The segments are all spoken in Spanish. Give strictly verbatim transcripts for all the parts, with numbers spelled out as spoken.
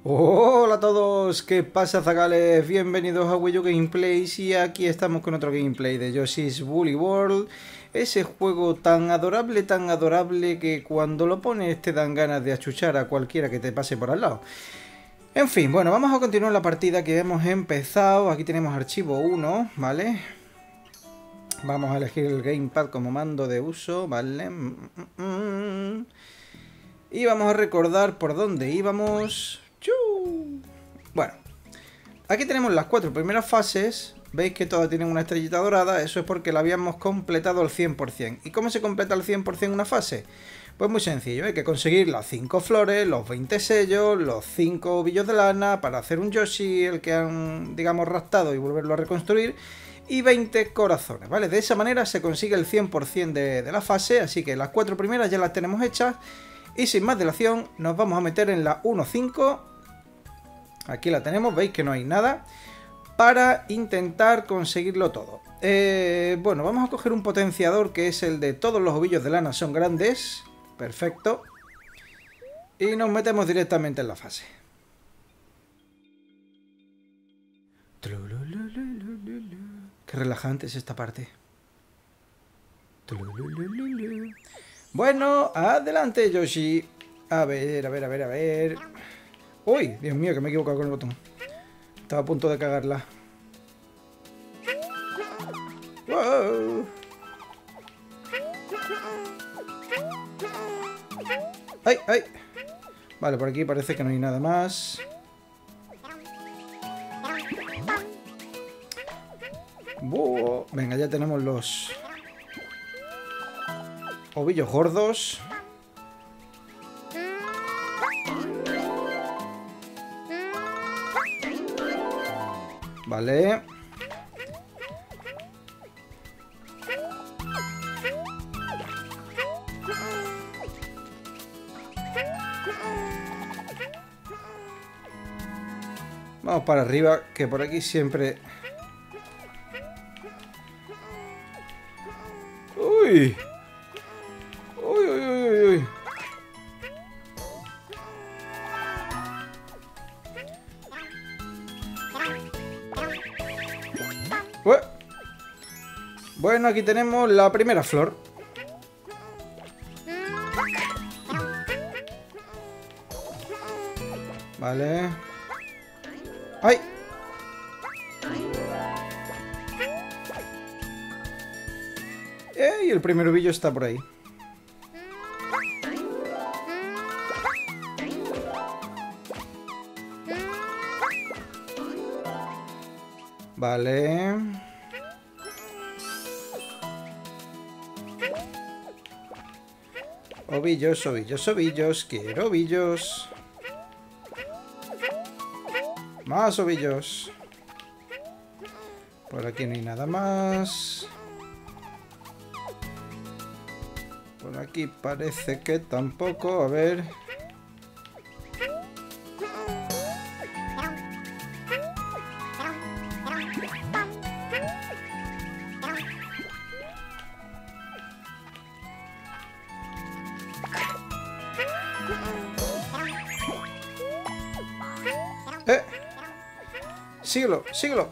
Hola a todos, ¿qué pasa, zagales? Bienvenidos a Wii U Gameplays y aquí estamos con otro gameplay de Yoshi's Woolly World. Ese juego tan adorable, tan adorable que cuando lo pones te dan ganas de achuchar a cualquiera que te pase por al lado. En fin, bueno, vamos a continuar la partida que hemos empezado. Aquí tenemos archivo uno, ¿vale? Vamos a elegir el gamepad como mando de uso, ¿vale? Y vamos a recordar por dónde íbamos. ¡Chu! Bueno, aquí tenemos las cuatro primeras fases. Veis que todas tienen una estrellita dorada. Eso es porque la habíamos completado al cien por cien. ¿Y cómo se completa al cien por cien una fase? Pues muy sencillo, hay que conseguir las cinco flores, los veinte sellos, los cinco ovillos de lana para hacer un Yoshi, el que han, digamos, raptado y volverlo a reconstruir, y veinte corazones, ¿vale? De esa manera se consigue el cien por cien de, de la fase, así que las cuatro primeras ya las tenemos hechas. Y sin más dilación, nos vamos a meter en la uno cinco. Aquí la tenemos, veis que no hay nada. Para intentar conseguirlo todo. Eh, bueno, vamos a coger un potenciador que es el de todos los ovillos de lana son grandes. Perfecto. Y nos metemos directamente en la fase. Qué relajante es esta parte. Bueno, adelante, Yoshi. A ver, a ver, a ver, a ver. Uy, Dios mío, que me he equivocado con el botón. Estaba a punto de cagarla. Wow. ¡Ay, ay! Vale, por aquí parece que no hay nada más. ¡Buh! Venga, ya tenemos los ovillos gordos. Vale. Vamos para arriba, que por aquí siempre... ¡Uy! ¡Uy, uy, uy, uy! Bueno, aquí tenemos la primera flor. Vale. ¡Ay! ¡Ey! El primer ovillo está por ahí. Vale. Ovillos, ovillos, ovillos. Quiero ovillos. Más ovillos. Por aquí no hay nada más. Por aquí parece que tampoco. A ver. ¡Eh! Síguelo, síguelo.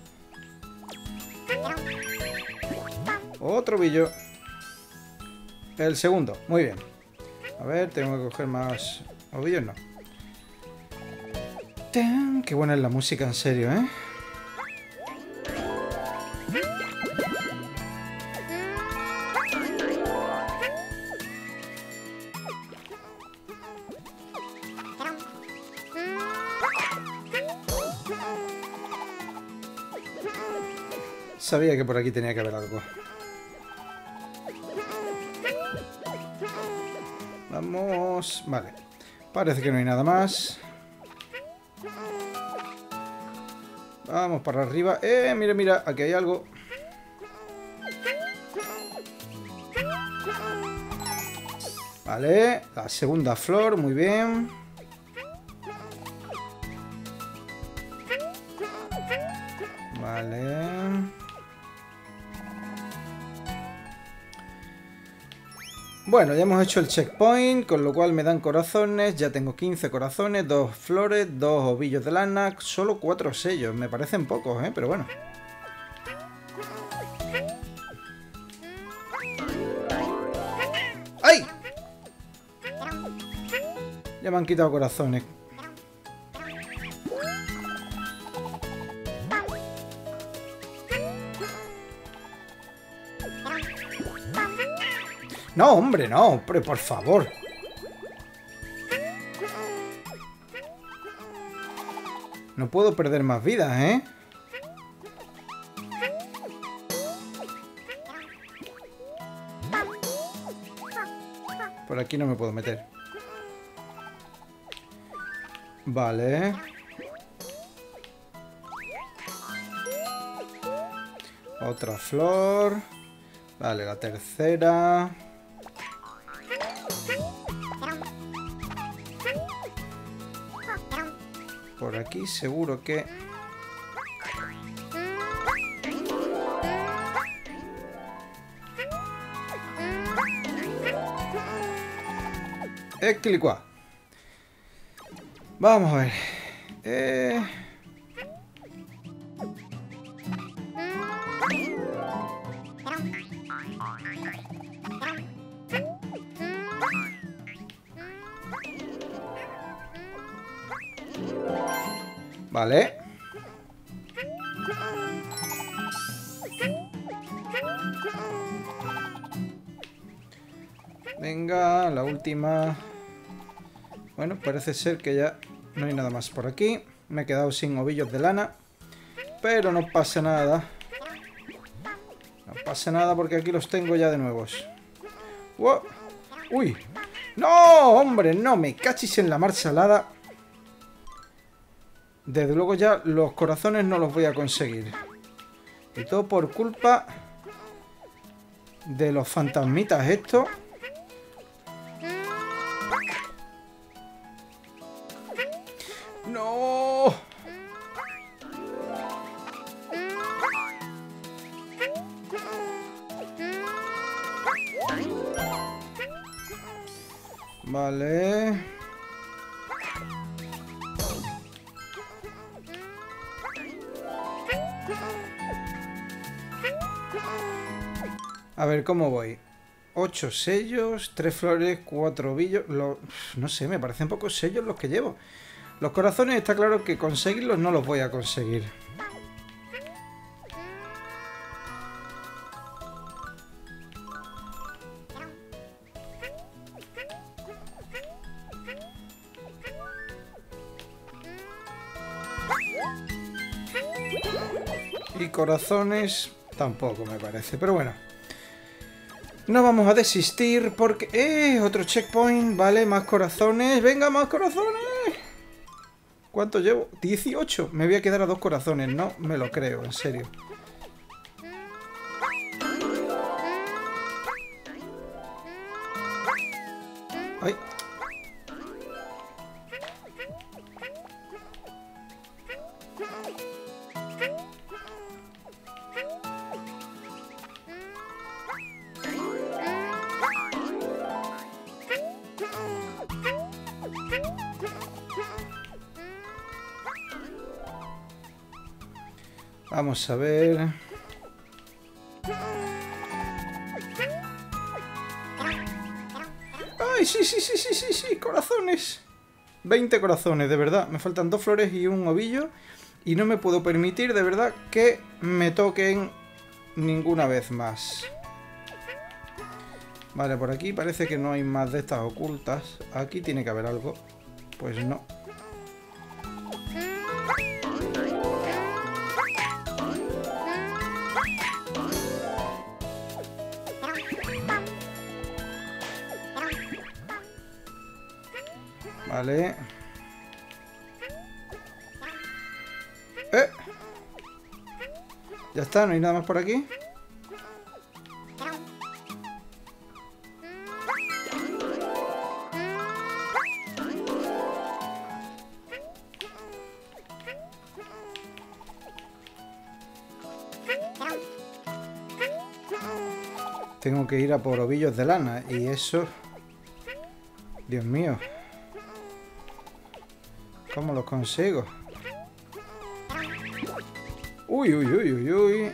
Otro ovillo. El segundo, muy bien. A ver, tengo que coger más ovillos, no. ¡Tan! Qué buena es la música, en serio, ¿eh? Sabía que por aquí tenía que haber algo. Vamos... Vale. Parece que no hay nada más. Vamos para arriba. ¡Eh! Mira, mira. Aquí hay algo. Vale. La segunda flor. Muy bien. Vale. Bueno, ya hemos hecho el checkpoint, con lo cual me dan corazones. Ya tengo quince corazones, dos flores, dos ovillos de lana, solo cuatro sellos. Me parecen pocos, ¿eh? Pero bueno. ¡Ay! Ya me han quitado corazones. No, hombre, no, hombre, por favor. No puedo perder más vidas, ¿eh? Por aquí no me puedo meter. Vale. Otra flor. Vale, la tercera. Por aquí seguro que... Equilicua. Vamos a ver. Eh... Vale. Venga, la última. Bueno, parece ser que ya no hay nada más por aquí. Me he quedado sin ovillos de lana. Pero no pasa nada. No pasa nada porque aquí los tengo ya de nuevos. ¡Wow! ¡Uy! ¡No, hombre! No, me cachis en la mar salada. Desde luego ya los corazones no los voy a conseguir. Y todo por culpa de los fantasmitas estos. ¡No! Vale. A ver, ¿cómo voy? ocho sellos, tres flores, cuatro ovillos. Lo... No sé, me parecen pocos sellos los que llevo. Los corazones está claro que conseguirlos no los voy a conseguir. Y corazones tampoco me parece, pero bueno. No vamos a desistir porque... ¡Eh! Otro checkpoint, vale, más corazones. ¡Venga, más corazones! ¿Cuánto llevo? dieciocho. Me voy a quedar a dos corazones, no me lo creo, en serio. ¡Ay! Vamos a ver... ¡Ay, sí, sí, sí, sí, sí, sí! ¡Corazones! veinte corazones, de verdad. Me faltan dos flores y un ovillo. Y no me puedo permitir, de verdad, que me toquen ninguna vez más. Vale, por aquí parece que no hay más de estas ocultas. Aquí tiene que haber algo. Pues no. Vale. ¡Eh! Ya está, no hay nada más por aquí. Tengo que ir a por ovillos de lana. Y eso... Dios mío. ¿Cómo los consigo? Uy, uy, uy, uy, uy.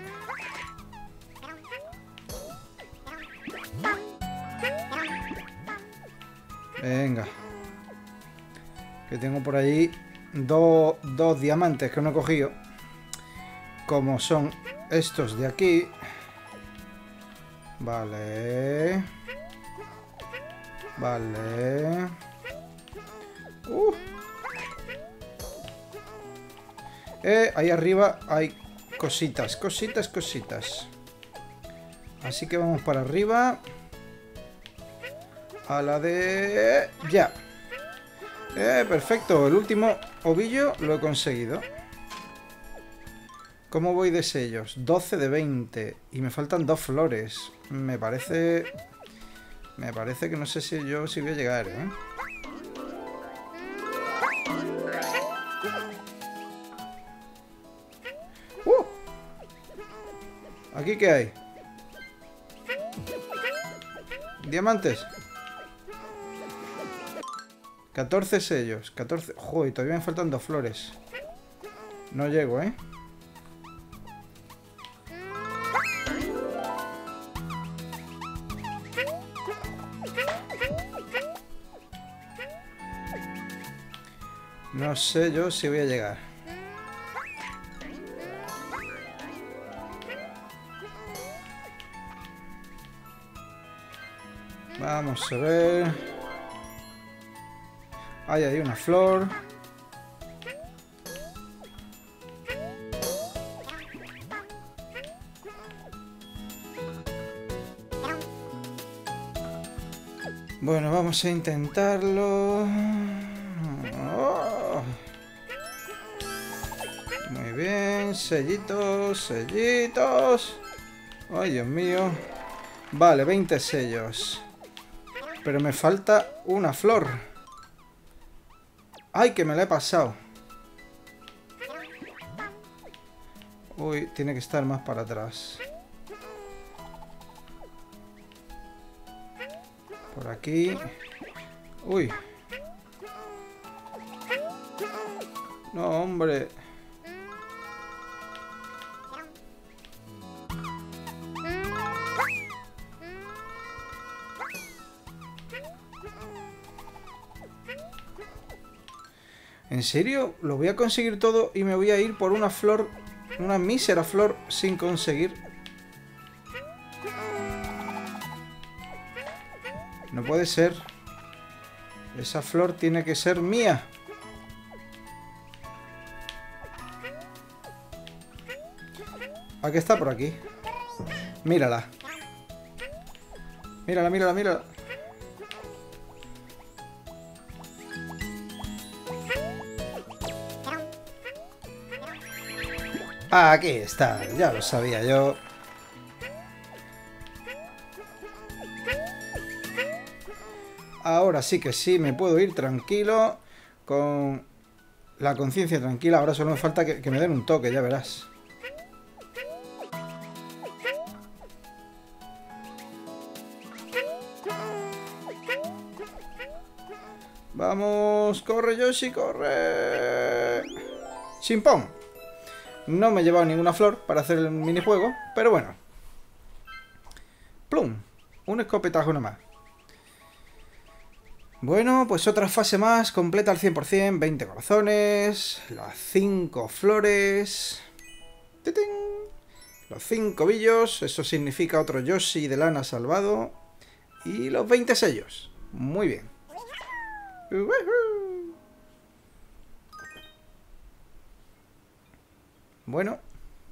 Venga. Que tengo por ahí dos, dos diamantes que no he cogido. Como son estos de aquí. Vale. Vale. Uh. Eh, ahí arriba hay cositas, cositas, cositas. Así que vamos para arriba. A la de... Ya. Eh, perfecto. El último ovillo lo he conseguido. ¿Cómo voy de sellos? doce de veinte. Y me faltan dos flores. Me parece... Me parece que no sé si yo si voy a llegar, ¿eh? ¡Uh! ¿Aquí qué hay? Diamantes. catorce sellos. catorce... Joder, todavía me faltan dos flores. No llego, ¿eh? No sé yo si voy a llegar. Vamos a ver. Ahí hay una flor. Bueno, vamos a intentarlo. Oh. Muy bien, sellitos, sellitos. Ay, Dios mío. Vale, veinte sellos. Pero me falta una flor. ¡Ay, que me la he pasado! Uy, tiene que estar más para atrás. Por aquí. Uy. No, hombre. ¿En serio? Lo voy a conseguir todo y me voy a ir por una flor, una mísera flor sin conseguir. No puede ser. Esa flor tiene que ser mía. ¿A qué está por aquí? Mírala. Mírala, mírala, mírala. Aquí está, ya lo sabía yo. Ahora sí que sí, me puedo ir tranquilo. Con la conciencia tranquila. Ahora solo me falta que, que me den un toque, ya verás. Vamos, corre Yoshi, corre. Chimpón. No me he llevado ninguna flor para hacer el minijuego, pero bueno. Plum. Un escopetajo nomás. Bueno, pues otra fase más, completa al cien por cien, veinte corazones, las cinco flores, ¡titín! Los cinco billos, eso significa otro Yoshi de lana salvado, y los veinte sellos. Muy bien. Bueno.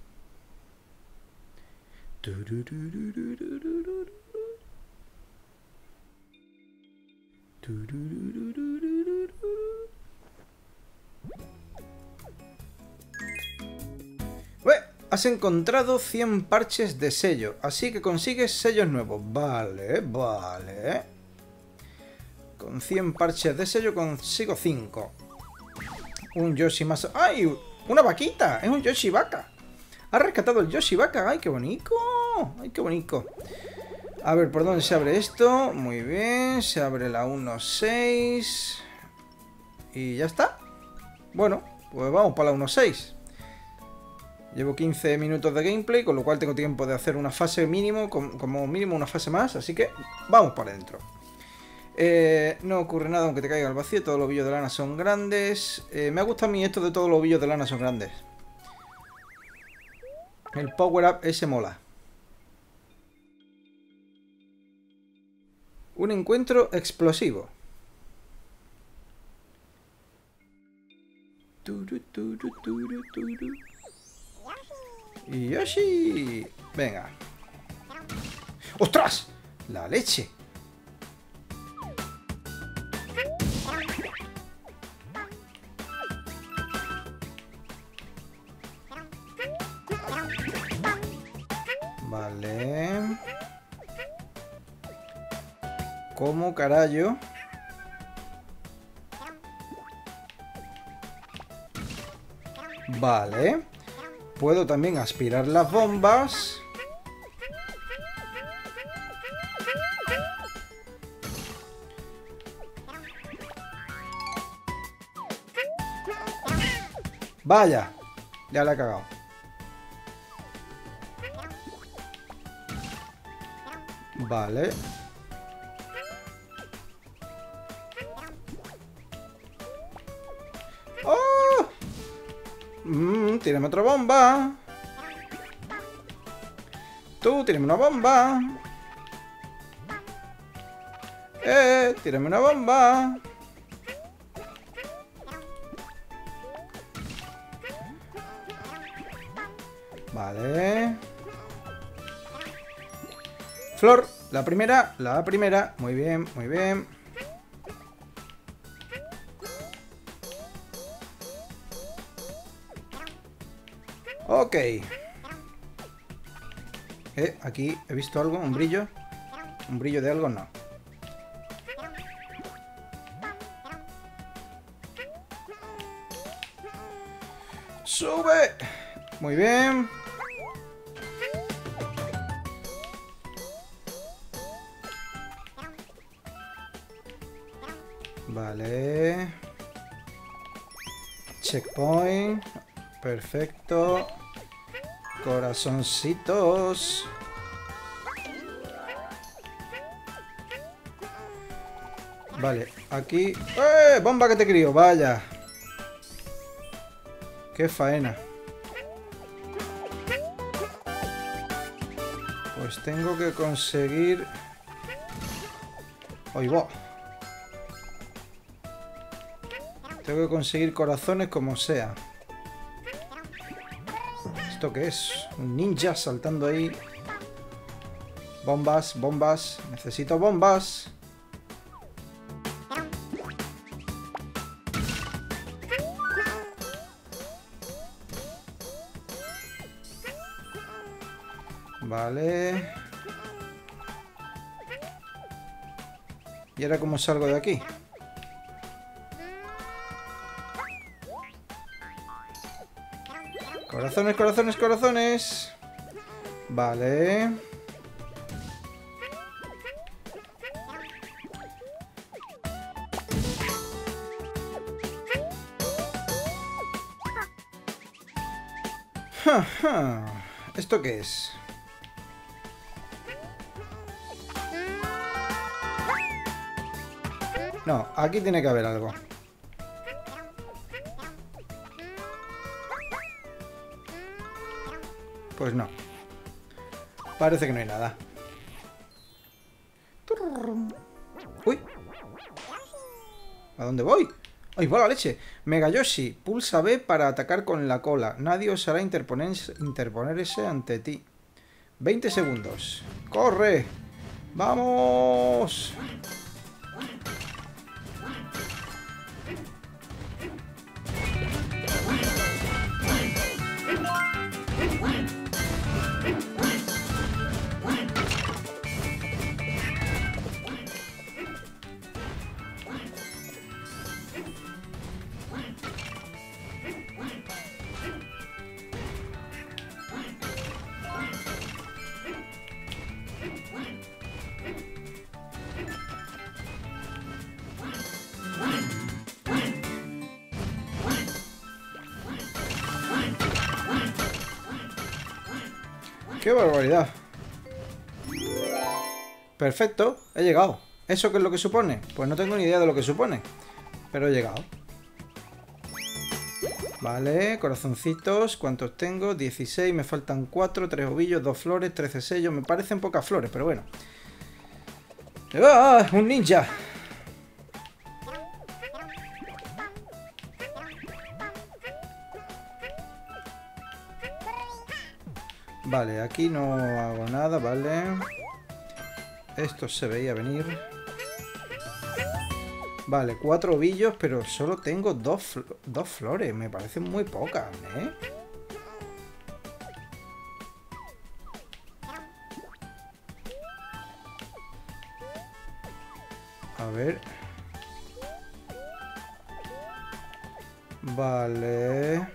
Bueno, has encontrado cien parches de sello, así que consigues sellos nuevos. Vale, vale. Con cien parches de sello consigo cinco. Un Yoshi más... ¡Ay! ¡Una vaquita! Es un Yoshi vaca. Ha rescatado el Yoshi vaca. ¡Ay, qué bonito! ¡Ay, qué bonito! A ver, ¿por dónde se abre esto? Muy bien, se abre la uno seis. Y ya está. Bueno, pues vamos para la uno seis. Llevo quince minutos de gameplay, con lo cual tengo tiempo de hacer una fase mínimo, como mínimo una fase más, así que vamos para adentro. Eh, no ocurre nada aunque te caiga al vacío, todos los ovillos de lana son grandes. Eh, me ha gustado a mí esto de todos los ovillos de lana son grandes. El power up ese mola. Un encuentro explosivo. Turu, turu, turu, turu. Y Yoshi. Venga. ¡Ostras! La leche. Vale. ¿Cómo carajo? Vale. Puedo también aspirar las bombas. Vaya. Ya la he cagado. Vale. ¡Oh! Mmm, tírame otra bomba. Tú, tírame una bomba. Eh, tírame una bomba. Vale. Flor, la primera, la primera. Muy bien, muy bien. Ok. Eh, aquí he visto algo, un brillo. Un brillo de algo, no. ¡Sube! Muy bien. Vale. Checkpoint. Perfecto. Corazoncitos. Vale, aquí... ¡Eh! ¡Bomba que te crío! ¡Vaya! ¡Qué faena! Pues tengo que conseguir... ¡Ahí va! Tengo que conseguir corazones como sea. ¿Esto qué es? Un ninja saltando ahí. Bombas, bombas. Necesito bombas. Vale. ¿Y ahora cómo salgo de aquí? Corazones, corazones, corazones. Vale. Ja, ja. ¿Esto qué es? No, aquí tiene que haber algo. Pues no. Parece que no hay nada. Uy. ¿A dónde voy? ¡Ay, va la leche! Mega Yoshi, pulsa B para atacar con la cola. Nadie osará interponer, interponerse ante ti. veinte segundos. ¡Corre! ¡Vamos! ¡Qué barbaridad! Perfecto, he llegado. ¿Eso qué es lo que supone? Pues no tengo ni idea de lo que supone. Pero he llegado. Vale, corazoncitos. ¿Cuántos tengo? dieciséis, me faltan cuatro, tres ovillos, dos flores, trece sellos. Me parecen pocas flores, pero bueno. ¡Ah! ¡Un ninja! Vale, aquí no hago nada, vale. Esto se veía venir. Vale, cuatro ovillos, pero solo tengo dos, fl dos flores. Me parecen muy pocas, ¿eh? A ver. Vale.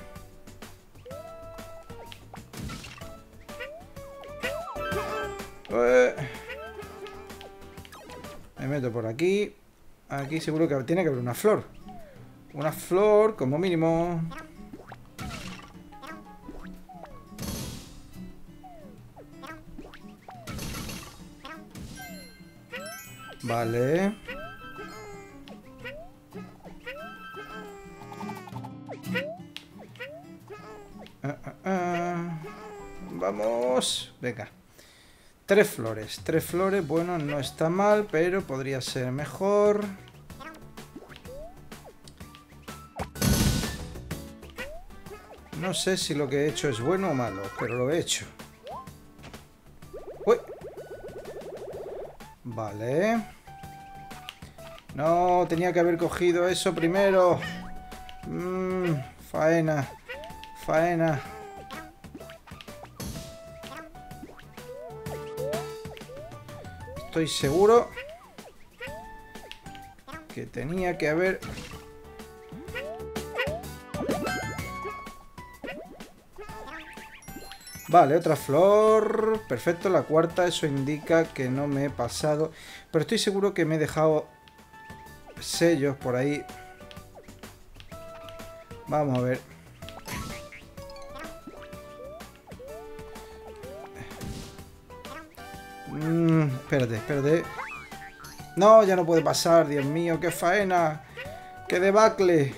Eh. Me meto por aquí. Aquí seguro que tiene que haber una flor. Una flor, como mínimo. Vale. Ah, ah, ah. Vamos. Venga. Tres flores. Tres flores. Bueno, no está mal, pero podría ser mejor. No sé si lo que he hecho es bueno o malo, pero lo he hecho. Uy. Vale. No, tenía que haber cogido eso primero. Mmm, faena. Faena. Estoy seguro que tenía que haber... Vale, otra flor. Perfecto, la cuarta. Eso indica que no me he pasado. Pero estoy seguro que me he dejado sellos por ahí. Vamos a ver. Mm, espérate, espérate. No, ya no puede pasar. Dios mío, qué faena. Qué debacle.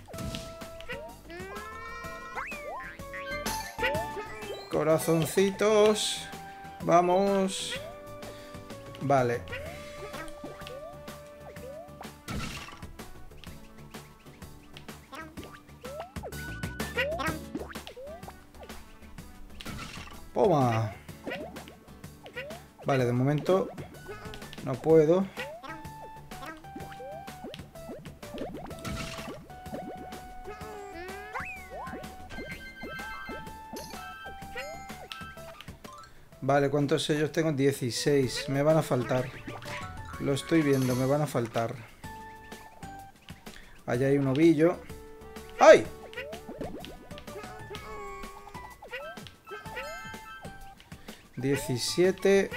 Corazoncitos. Vamos. Vale. Toma. Vale, de momento no puedo. Vale, ¿cuántos sellos tengo? dieciséis. Me van a faltar. Lo estoy viendo, me van a faltar. Allá hay un ovillo. ¡Ay! diecisiete.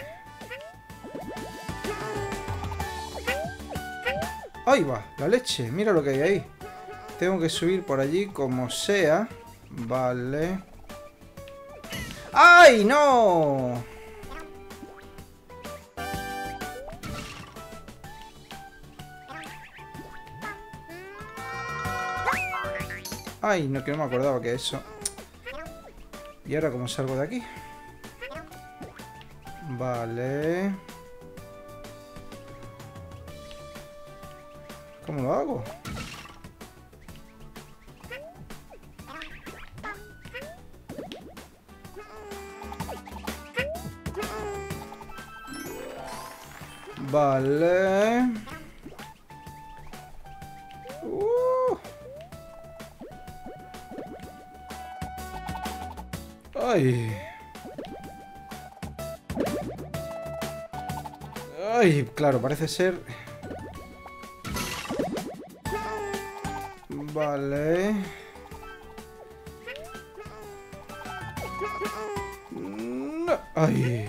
¡Ahí va! La leche. Mira lo que hay ahí. Tengo que subir por allí como sea. Vale. ¡Ay, no! Ay, no, que no me acordaba que eso. ¿Y ahora cómo salgo de aquí? Vale. ¿Cómo lo hago? Vale. Uh. Ay. Ay, claro, parece ser... Vale. No. Ay.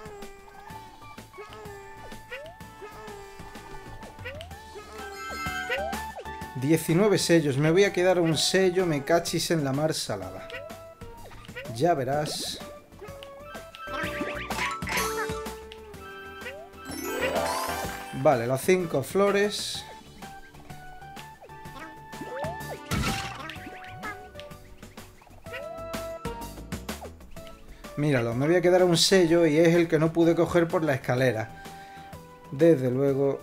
diecinueve sellos. Me voy a quedar un sello, me cachis en la mar salada. Ya verás. Vale, las cinco flores. Míralo, me voy a quedar un sello y es el que no pude coger por la escalera. Desde luego.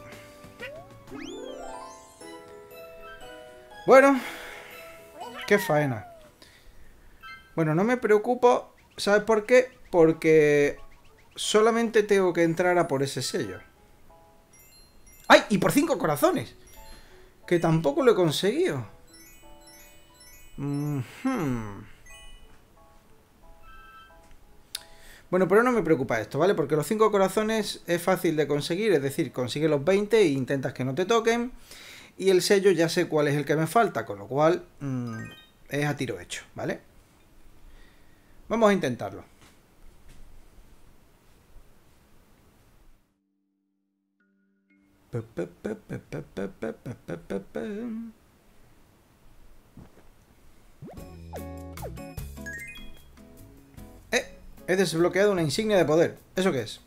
Bueno, qué faena. Bueno, no me preocupo. ¿Sabes por qué? Porque solamente tengo que entrar a por ese sello. ¡Ay! Y por cinco corazones. Que tampoco lo he conseguido. Mm-hmm. Bueno, pero no me preocupa esto, ¿vale? Porque los cinco corazones es fácil de conseguir. Es decir, consigue los veinte e intentas que no te toquen. Y el sello ya sé cuál es el que me falta. Con lo cual mmm, es a tiro hecho, ¿vale? Vamos a intentarlo. Eh, he desbloqueado una insignia de poder. ¿Eso qué es?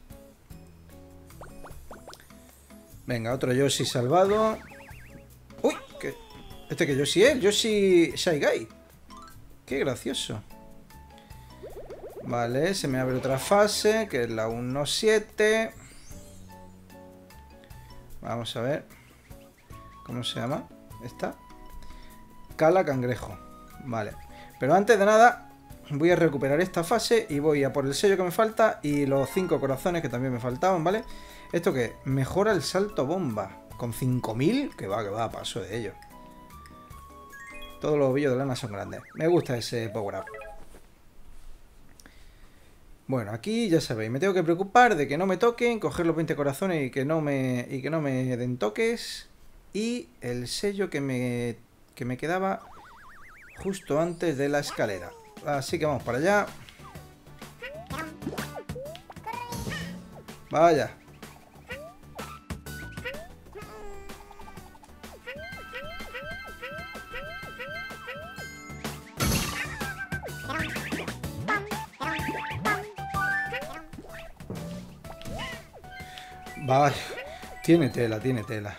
Venga, otro Yoshi salvado. Uy, ¿qué? Este que Yoshi es, Yoshi Shy Guy. Qué gracioso. Vale, se me abre otra fase, que es la uno siete. Vamos a ver. ¿Cómo se llama? ¿Esta? Cala Cangrejo. Vale. Pero antes de nada, voy a recuperar esta fase y voy a por el sello que me falta y los cinco corazones que también me faltaban, ¿vale? ¿Esto qué? Mejora el salto bomba. Con cinco mil, que va, que va, paso de ello. Todos los ovillos de lana son grandes. Me gusta ese power up. Bueno, aquí ya sabéis, me tengo que preocupar de que no me toquen, coger los veinte corazones y que no me, y que no me den toques. Y el sello que me, que me quedaba justo antes de la escalera. Así que vamos para allá. Vaya. Vaya, tiene tela, tiene tela.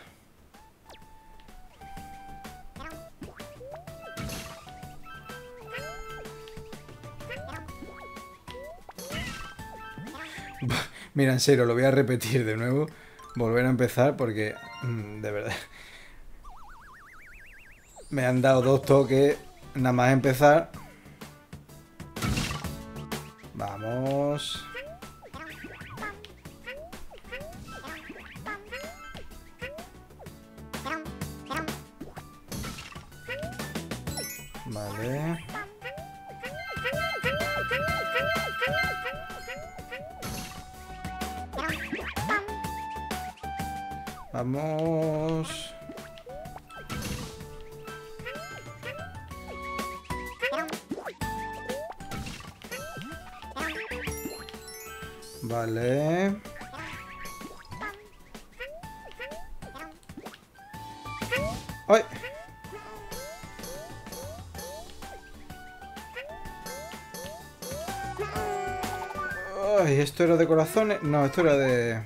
Mira, en serio, lo voy a repetir de nuevo. Volver a empezar porque, mmm, de verdad, me han dado dos toques nada más empezar. Vamos. Vale. Vamos. Vale. ¡Ay! Ay, ¿esto era de corazones? No, esto era de...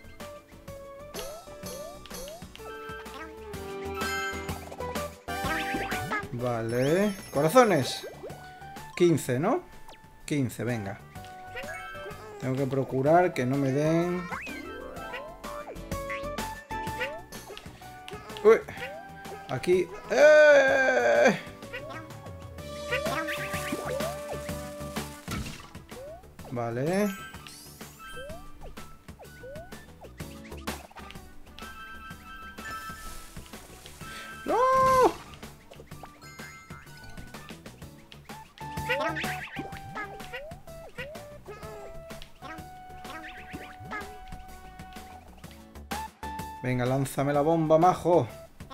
Vale. Corazones. quince, ¿no? quince, venga. Tengo que procurar que no me den... Uy. Aquí... ¡Eh! Vale. ¡No! Venga, lánzame la bomba, majo.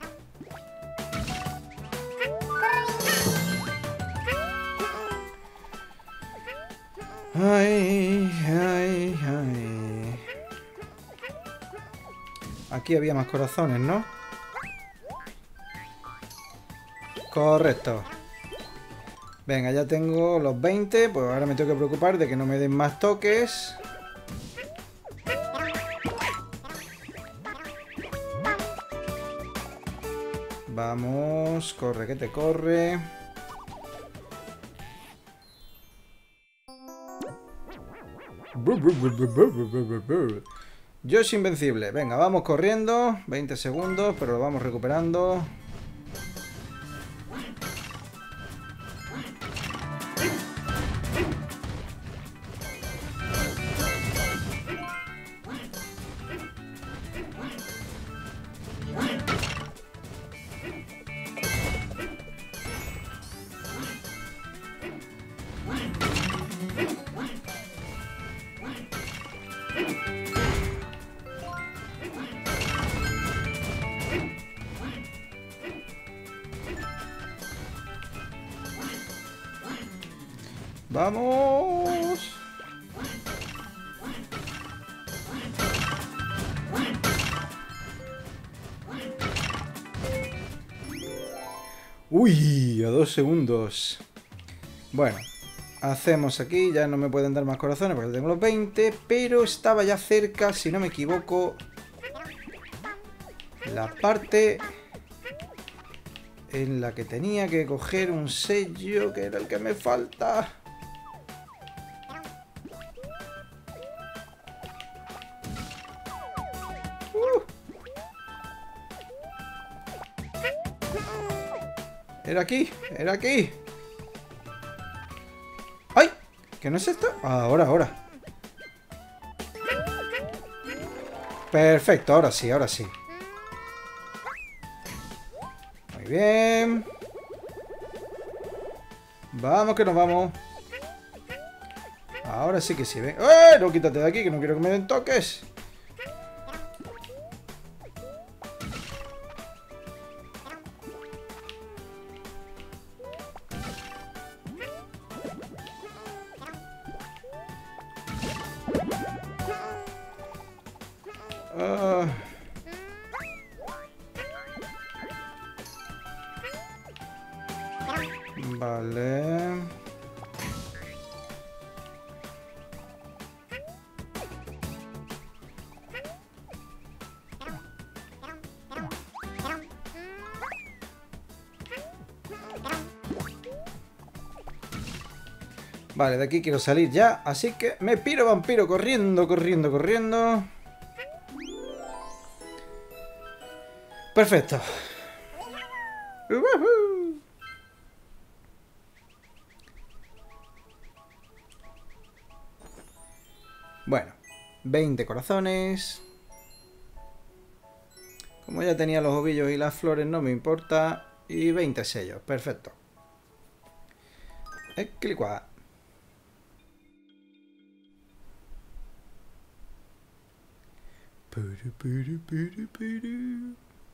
Ay, ay, ay. Aquí había más corazones, ¿no? Correcto. Venga, ya tengo los veinte. Pues ahora me tengo que preocupar de que no me den más toques. Vamos, corre que te corre. Yo es invencible. Venga, vamos corriendo. veinte segundos, pero lo vamos recuperando. ¡Vamos! ¡Uy! A dos segundos. Bueno, hacemos aquí. Ya no me pueden dar más corazones porque tengo los veinte. Pero estaba ya cerca, si no me equivoco, la parte en la que tenía que coger un sello, que era el que me falta. Era aquí, era aquí. ¡Ay! ¿Qué no es esto? Ahora, ahora. Perfecto, ahora sí, ahora sí. Muy bien. Vamos que nos vamos. Ahora sí que sí, ven. ¡Eh! No, quítate de aquí, que no quiero que me den toques. Uh, vale. Vale, de aquí quiero salir ya, así que me piro vampiro corriendo, corriendo, corriendo. Perfecto. Uh-huh. Bueno, veinte corazones. Como ya tenía los ovillos y las flores, no me importa. Y veinte sellos, perfecto. Esclicua. Puru, puru, puru, puru.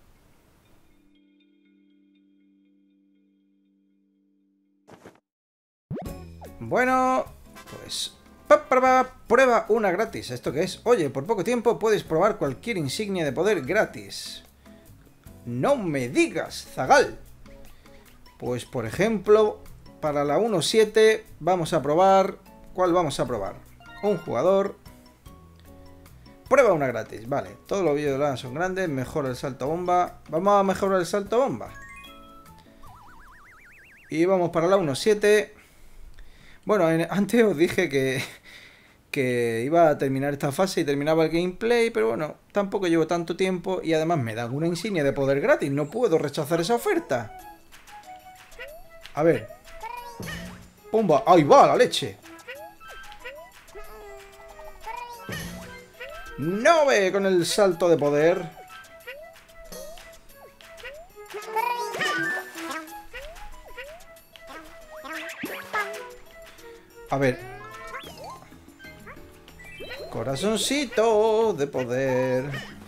Bueno, pues pa, pa, pa, prueba una gratis. ¿Esto qué es? Oye, por poco tiempo puedes probar cualquier insignia de poder gratis. No me digas, Zagal. Pues por ejemplo, para la uno siete vamos a probar... ¿Cuál vamos a probar? Un jugador. Prueba una gratis, vale. Todos los vídeos de la son grandes. Mejora el salto bomba. Vamos a mejorar el salto bomba. Y vamos para la uno siete. Bueno, antes os dije que, que iba a terminar esta fase y terminaba el gameplay, pero bueno, tampoco llevo tanto tiempo y además me dan una insignia de poder gratis. No puedo rechazar esa oferta. A ver. ¡Pumba! ¡Ahí va la leche! ¡No ve con el salto de poder! A ver. Corazoncito de poder.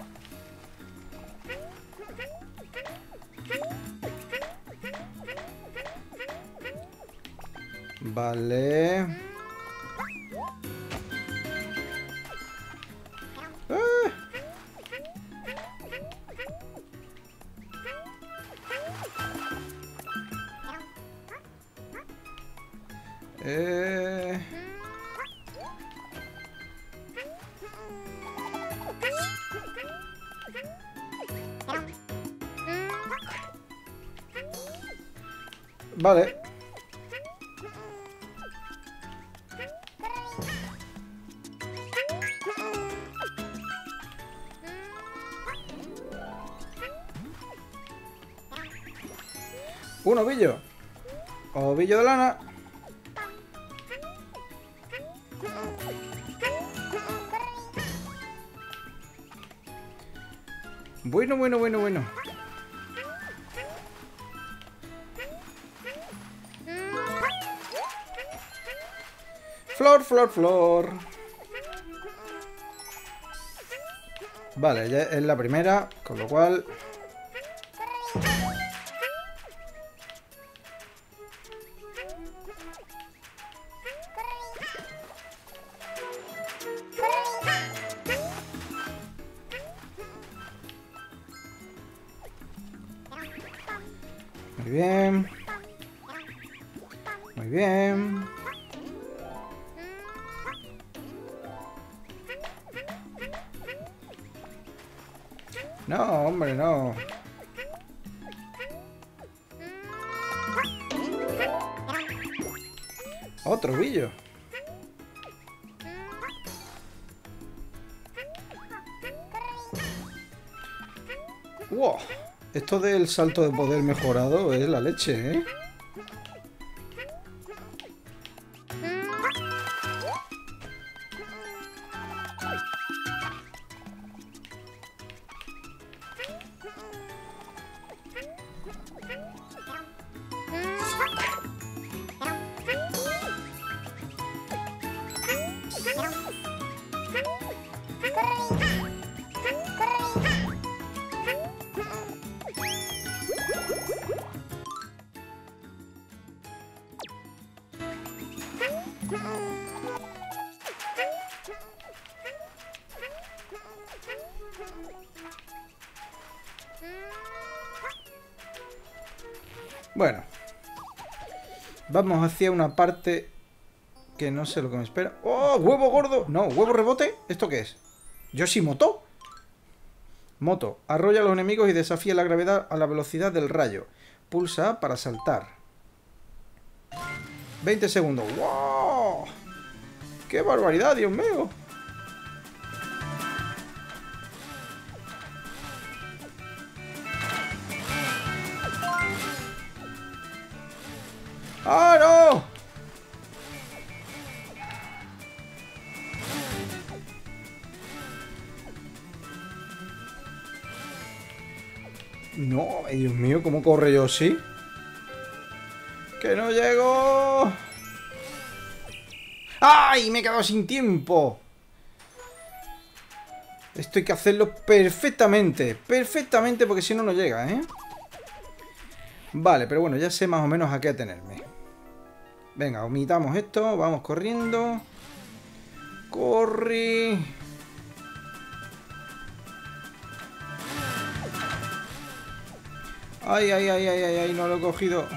Vale. ¡Ah! Eh... Vale. Un ovillo. Ovillo de lana. Bueno, bueno, bueno, bueno. Flor, flor, flor. Vale, ya es la primera, con lo cual... Muy bien. Muy bien. No, hombre, no. Otro billo. Wow. Esto del salto de poder mejorado es la leche, ¿eh? Bueno, vamos hacia una parte que no sé lo que me espera. ¡Oh! ¡Huevo gordo! No, ¿huevo rebote? ¿Esto qué es? ¿Yoshi-moto? Moto. Arrolla a los enemigos y desafía la gravedad a la velocidad del rayo. Pulsa A para saltar. veinte segundos. ¡Wow! ¡Qué barbaridad, Dios mío! ¡Ah, no! No, Dios mío, ¿cómo corre Yoshi? ¡Que no llego! ¡Ay! Me he quedado sin tiempo. Esto hay que hacerlo perfectamente. Perfectamente, porque si no, no llega, ¿eh? Vale, pero bueno, ya sé más o menos a qué atenerme. Venga, omitamos esto. Vamos corriendo. Corre. Ay, ay, ay, ay, ay, ay, no lo he cogido.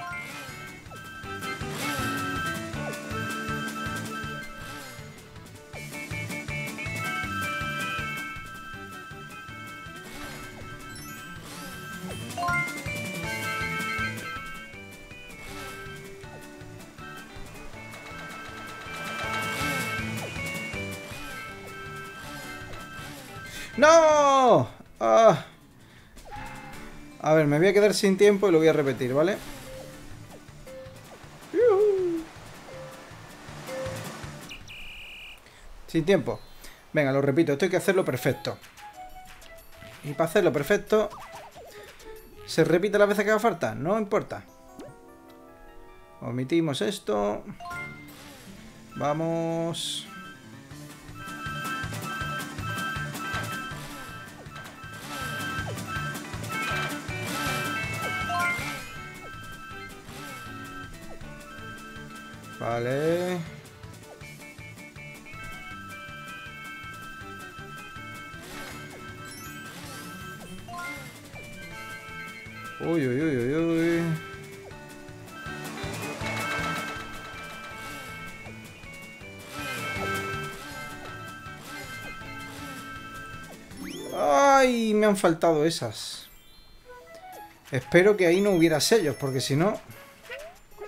¡No! Ah. A ver, me voy a quedar sin tiempo y lo voy a repetir, ¿vale? ¡Yuhu! Sin tiempo. Venga, lo repito, esto hay que hacerlo perfecto. Y para hacerlo perfecto, ¿se repite las veces que haga falta? No importa. Omitimos esto. Vamos. Vale. Uy, uy, uy, uy, uy. Ay, me han faltado esas. Espero que ahí no hubiera sellos, porque si no...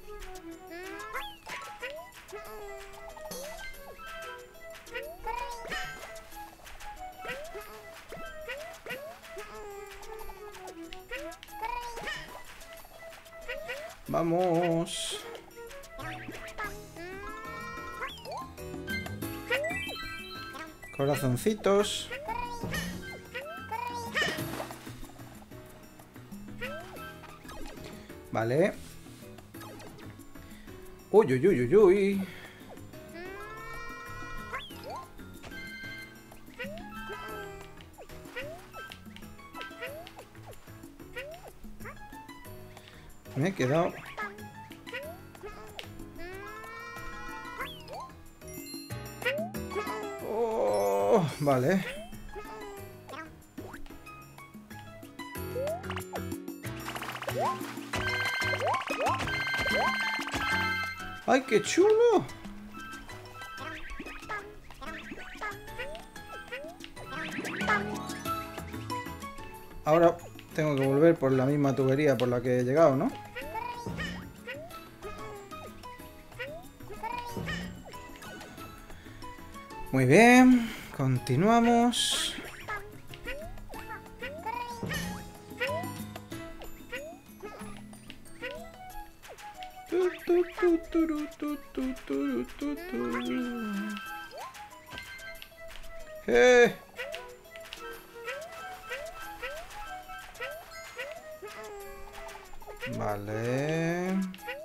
Vamos. Corazoncitos. Vale. Uy, uy, uy, uy, uy. Me he quedado. Oh, vale. ¡Ay, qué chulo! Ahora tengo que volver por la misma tubería por la que he llegado, ¿no? Muy bien, continuamos. Tu, tu, tu, turu, tu, tu, turu, tu, tu. ¡Eh! Vale.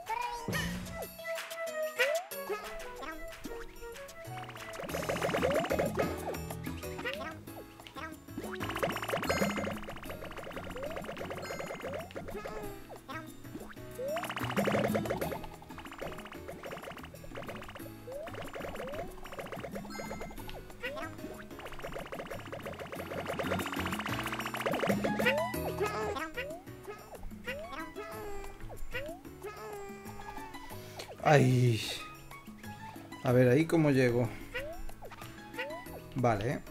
Ay. A ver, ahí cómo llego. Vale.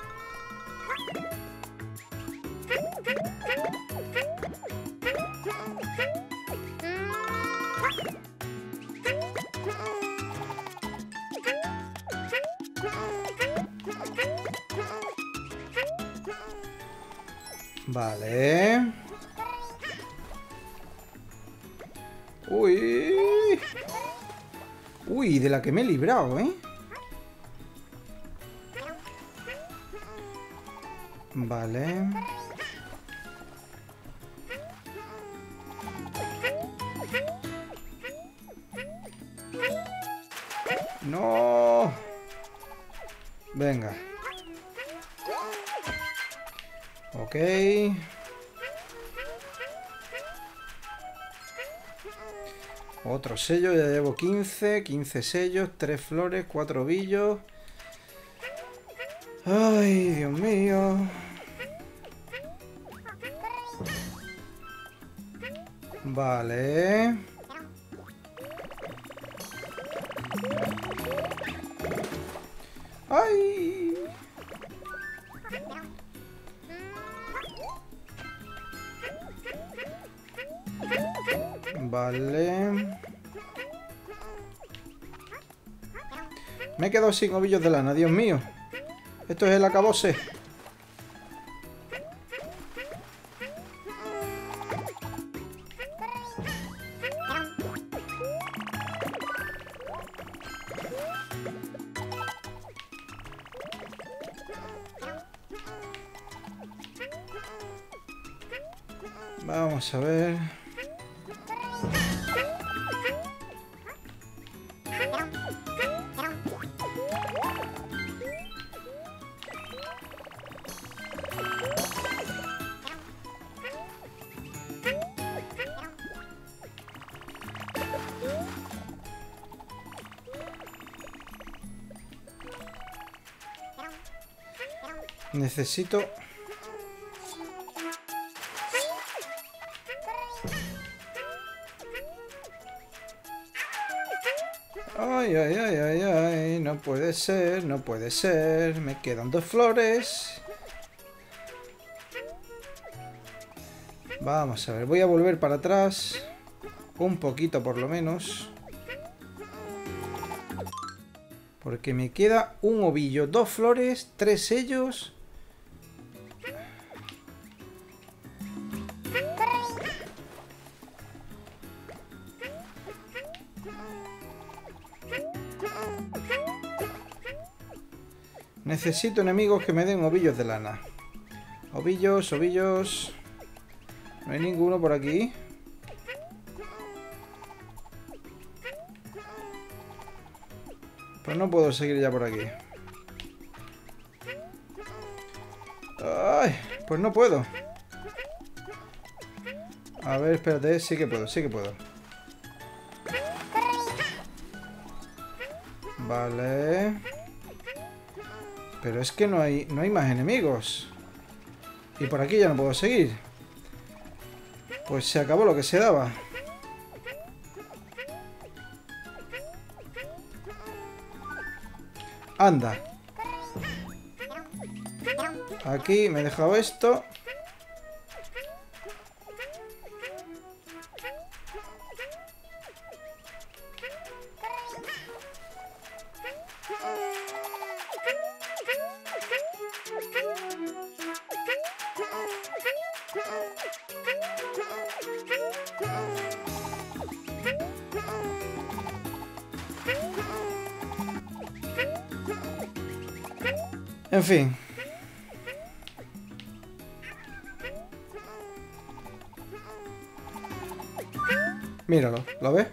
Vale. Uy. Uy, de la que me he librado, ¿eh? Vale. No. Venga. Ok. Otro sello, ya llevo quince. quince sellos, tres flores, cuatro ovillos. Ay, Dios mío. Vale. Ay. Vale. Me he quedado sin ovillos de lana, Dios mío. Esto es el acabose. Vamos a ver. Necesito... Ay, ay, ay, ay, ay, no puede ser, no puede ser. Me quedan dos flores. Vamos a ver, voy a volver para atrás. un poquito por lo menos. Porque me queda un ovillo, dos flores, tres sellos. Necesito enemigos que me den ovillos de lana. Ovillos, ovillos. No hay ninguno por aquí. Pues no puedo seguir ya por aquí. Ay, pues no puedo. A ver, espérate, sí que puedo, sí que puedo. Vale. Pero es que no hay, no hay más enemigos. Y por aquí ya no puedo seguir. Pues se acabó lo que se daba. Anda. Aquí me he dejado esto. En fin. Míralo, ¿lo ves?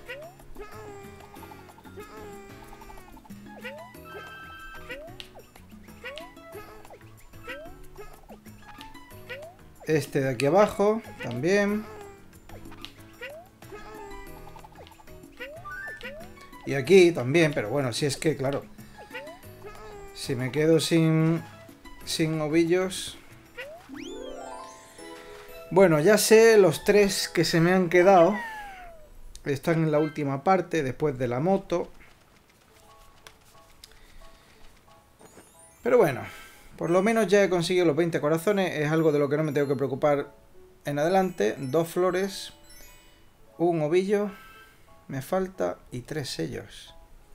Este de aquí abajo también. Y aquí también, pero bueno, si es que, claro, si me quedo sin, sin ovillos... Bueno, ya sé los tres que se me han quedado. Están en la última parte, después de la moto. Pero bueno, por lo menos ya he conseguido los veinte corazones. Es algo de lo que no me tengo que preocupar en adelante. Dos flores, un ovillo, me falta, y tres sellos.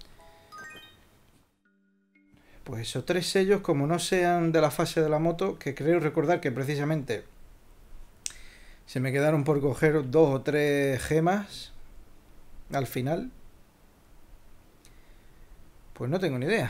Pues esos tres sellos, como no sean de la fase de la moto, que creo recordar que precisamente se me quedaron por coger dos o tres gemas al final, pues no tengo ni idea.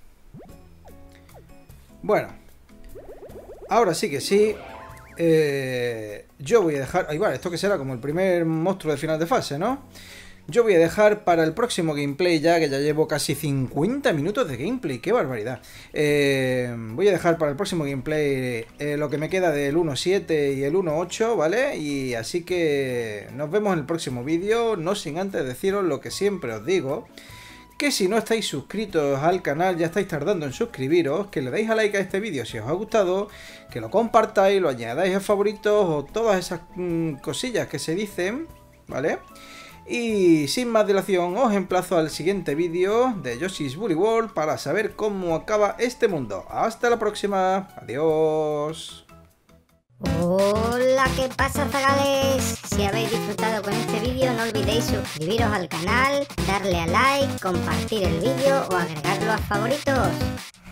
Bueno, ahora sí que sí. eh, Yo voy a dejar... Ahí va, esto que será como el primer monstruo de final de fase, ¿no? Yo voy a dejar para el próximo gameplay ya, que ya llevo casi cincuenta minutos de gameplay. ¡Qué barbaridad! Eh, voy a dejar para el próximo gameplay eh, lo que me queda del uno siete y el uno ocho, ¿vale? Y así que nos vemos en el próximo vídeo, no sin antes deciros lo que siempre os digo, que si no estáis suscritos al canal, ya estáis tardando en suscribiros, que le deis a like a este vídeo si os ha gustado, que lo compartáis, lo añadáis a favoritos o todas esas mmm, cosillas que se dicen, ¿vale? Y sin más dilación os emplazo al siguiente vídeo de Yoshi's Woolly World para saber cómo acaba este mundo. Hasta la próxima, adiós. Hola, ¿qué pasa, zagales? Si habéis disfrutado con este vídeo no olvidéis suscribiros al canal, darle a like, compartir el vídeo o agregarlo a favoritos.